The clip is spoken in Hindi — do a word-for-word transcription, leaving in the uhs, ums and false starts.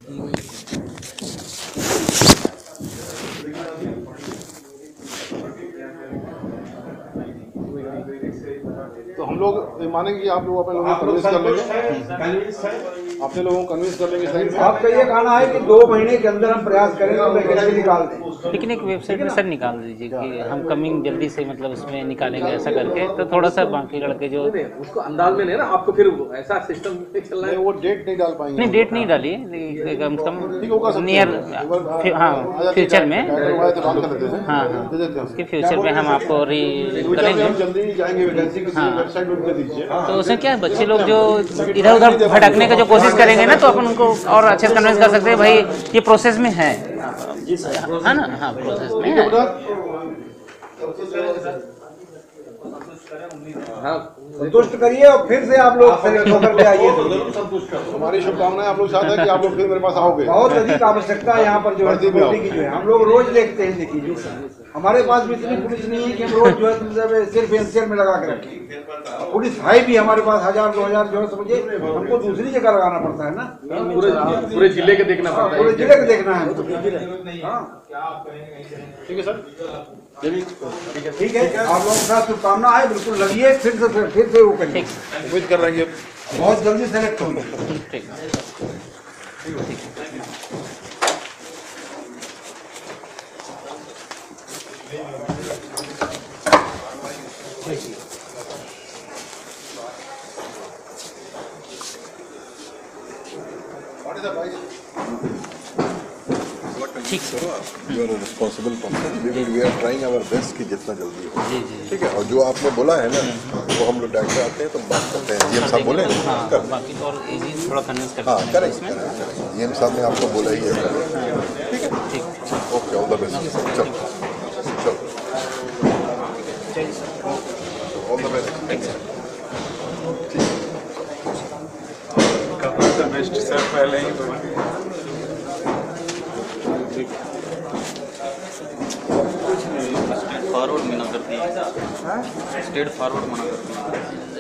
तो हम लोग मानेंगे कि आप लोग अपने लोगों को कन्विंस कर लेंगे, अपने लोगों को कन्विंस कर लेंगे। आपका ये कहना है कि दो महीने के अंदर हम प्रयास करेंगे वैकेंसी निकाल दें, लेकिन एक वेबसाइट में सर निकाल दीजिए कि हम कमिंग जल्दी से मतलब उसमें निकालेंगे ऐसा करके, तो थोड़ा सा बाकी लड़के जो उसको अंदाज में नहीं ना, आपको फिर ऐसा सिस्टम चल रहा है। वो डेट नहीं डाल पाएंगे। नहीं, डेट नहीं डाली, कम से कम नियर, हाँ फ्यूचर में, हाँ हाँ कि फ्यूचर में हम आपको री करेंगे, जल्दी जाएंगे वैकेंसी किसी वेबसाइट पर दे दीजिए। तो उसमें क्या बच्चे लोग जो इधर उधर भटकने का जो कोशिश करेंगे ना, तो अपन उनको और अच्छे से कन्विंस कर सकते हैं भाई ये प्रोसेस में है, है ना? हाँ प्रोसेस में है। हाँ संतुष्ट करिए और फिर से आप लोग सेलेक्ट होकर के आइए। हमारी शुभकामनाएं आप लोग चाहते हैं कि आप लोग फिर मेरे पास आओगे। बहुत अधिक आवश्यकता है यहाँ पर जो है ड्यूटी की, जो है हम लोग रोज देखते हैं। देखिए हमारे पास भी इतनी पुलिस नहीं है कि हम रोज जो है मतलब सिर्फ एनसीआर में लगा के रखें। पुलिस है भी हमारे पास हजार दो हजार जो है समझिए हमको दूसरी जगह लगाना पड़ता है ना, पूरे पूरे जिले के देखना पड़ता है, पूरे जिले के देखना है। ठीक है सर, ठीक है, आप लोगों के साथ शुभकामना है, बिल्कुल लगिए, फिर से फिर से वो करिए, उम्मीद कर रहे हैं बहुत जल्दी सेलेक्ट होंगे। ठीक करो आप, you are responsible person, we are trying our best कि जितना जल्दी हो। जी जी ठीक है, और जो आपने बोला है ना वो हम लोग डायरेक्टर आते हैं तो बात करते हैं। डीएम साहब बोले हाँ, बाकी तो और एजी थोड़ा कन्विंस करते हाँ हैं करेक्ट इसमें। करेक्ट, डीएम साहब ने आपको बोला ही है। ठीक है, ठीक, ओके, ऑल द बेस्ट। चलो चलो, all the best. Best sir पहले ही बोल स्टेट फॉरवर्ड मना कर दिया, स्टेट फॉरवर्ड मना कर दिया।